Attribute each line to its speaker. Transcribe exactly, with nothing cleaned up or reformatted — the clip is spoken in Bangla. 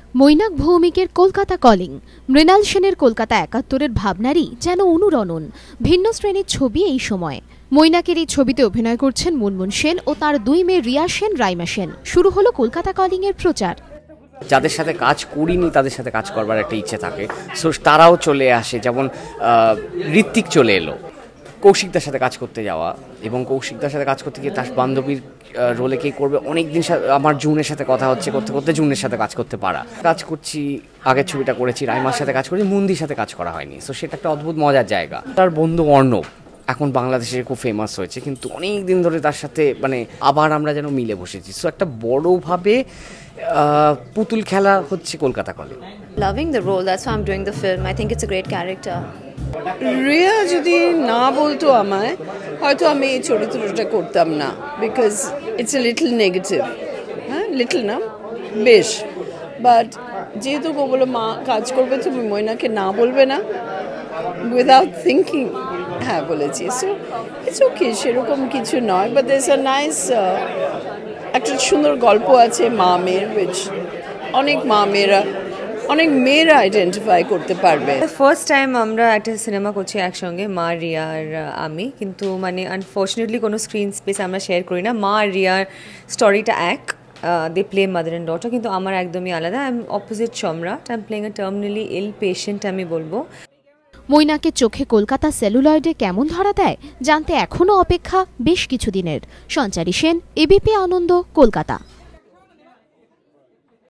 Speaker 1: মৈনাক ভৌমিকের কলকাতা কলিং, মৃণাল সেনের কলকাতা একাত্তরের ভাবনারই যেন অনুরণন। ভিন্ন শ্রেণীর ছবি এই সময়। মৈনাকের এই ছবিতে অভিনয় করছেন মুনমুন সেন ও তার দুই মেয়ে রিয়া সেন, রাইমা সেন। শুরু হলো কলকাতা কলিং এর প্রচার।
Speaker 2: যাদের সাথে কাজ করিনি তাদের সাথে কাজ করবার একটা ইচ্ছে থাকে, সো তারাও চলে আসে। যেমন ঋত্বিক চলে এলো কৌশিকদার সাথে কাজ করতে যাওয়া, এবং কৌশিকদার সাথে কাজ করতে গিয়ে তার বান্ধবীর রোলে কে করবে অনেকদিন আমার জুনের সাথে কথা হচ্ছে, করতে করতে জুনের সাথে কাজ করতে পারা। কাজ করছি, আগের ছবিটা করেছি, রাইমার সাথে কাজ করেছি, মুন্দির সাথে কাজ করা হয়নি। সো সেটা একটা অদ্ভুত মজার জায়গা। তার বন্ধু অর্ণব এখন বাংলাদেশে খুব ফেমাস হয়েছে, কিন্তু অনেক দিন ধরে তার সাথে মানে আবার আমরা যেন মিলে বসেছি। সো একটা বড়োভাবে পুতুল খেলা হচ্ছে Kolkata calling.
Speaker 3: Loving the role, that's why I'm doing the film. I think it's a great character.
Speaker 4: Riya যদি না বলতো আমায়, হয়তো আমি এই চরিত্রটা করতাম না, because it's a little negative. হ্যাঁ, লিটল না বেশ, বাট যেহেতু ও বলো মা কাজ করবে, তুমি ময়নাকে না বলবে না, উইদাউট থিঙ্কিং হ্যাঁ বলেছি। সো ইটস ওকে, সেরকম কিছু নয়, বাট দেয়ারস আ নাইস, একটা সুন্দর গল্প আছে মা মেয়ের, উইচ অনেক মা মেয়েরা অনেক মেয়েরা আইডেন্টিফাই করতে পারবে।
Speaker 5: ফার্স্ট টাইম আমরা একটা সিনেমা করছি একসঙ্গে, মা রিয়া আর আমি, কিন্তু মানে আনফর্চুনেটলি কোনো স্ক্রিন স্পেস আমরা শেয়ার করি না। মা আর রিয়ার স্টোরিটা এক, they play mother and daughter, কিন্তু আমার একদমই আলাদা। I am opposite Samrat, I am playing a terminally ill patient আমি বলবো।
Speaker 1: মৈনাকের চোখে কলকাতা সেলুলয়েডে কেমন ধরা দেয় জানতে এখনও অপেক্ষা বেশ কিছুদিনের। সঞ্চারী সেন, এবিপি আনন্দ, কলকাতা।